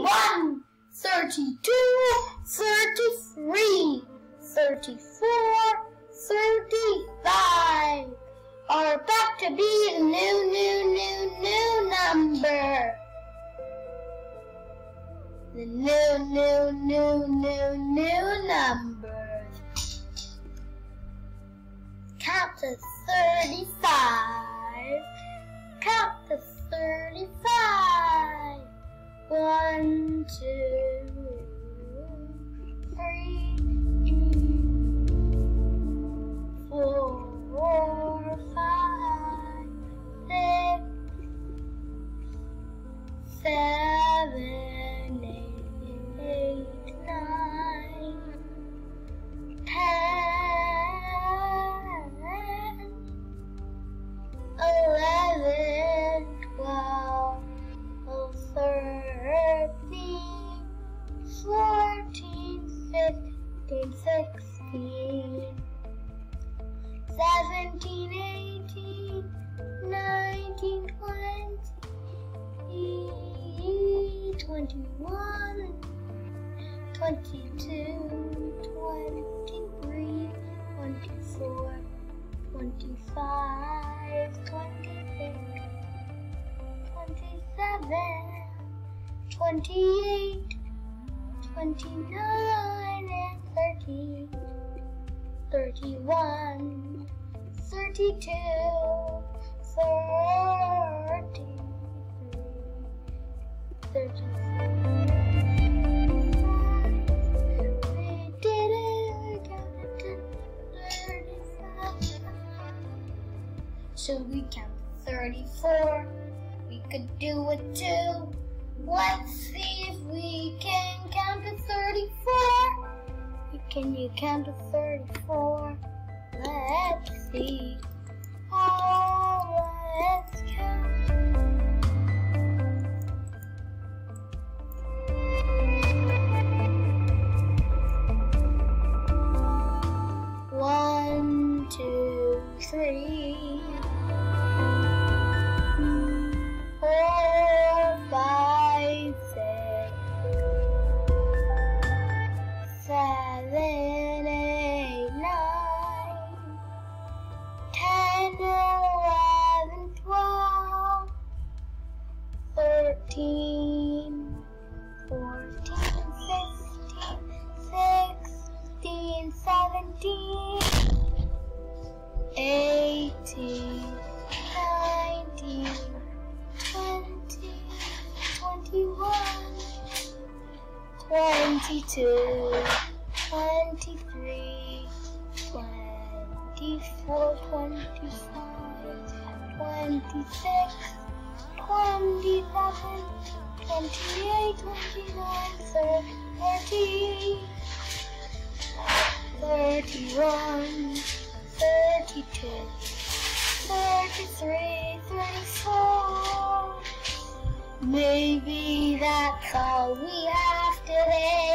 31, 32, 33, 34, 35 are about to be a new number. The new numbers. Count to 35. Count to 35. 1, 2, 3, 4, 5, 6, 7, 8, 9, 10, 11, 12, 13, 14, 15, 16, 17, 18, 19, 20, 21, 22, 23, 24, 25, 26, 27, 28, 29, and 30, 31, 32, 33, 34. We did it, we got it to 35. So we count 34. We could do it too. Let's see if we can count to 34. Can you count to 34? Let's see. Oh, let's count. 1, 2, 3, 4, 5, 6, 7, 8, 9, 10, 11, 12, 13, 14, 15, 16, 17, 18, 19, 20, 21, 22, 23, 24, 25, 26, 27, 28, 29, 30, 31, 32, 33, 34. Maybe that's all we have today.